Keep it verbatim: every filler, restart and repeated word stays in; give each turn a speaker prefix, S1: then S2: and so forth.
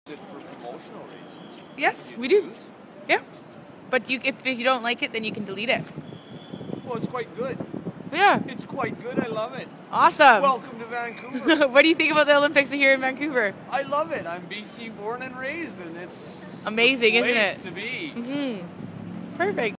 S1: It for promotional reasons.
S2: Yes, we do. Yeah. But you, if you don't like it, then you can delete it.
S1: Well, it's quite good.
S2: Yeah.
S1: It's quite good. I love it.
S2: Awesome.
S1: Welcome to Vancouver.
S2: What do you think about the Olympics here in Vancouver?
S1: I love it. I'm B C born and raised, and it's
S2: amazing,
S1: the
S2: isn't
S1: place
S2: it?
S1: to be.
S2: Mm-hmm. Perfect.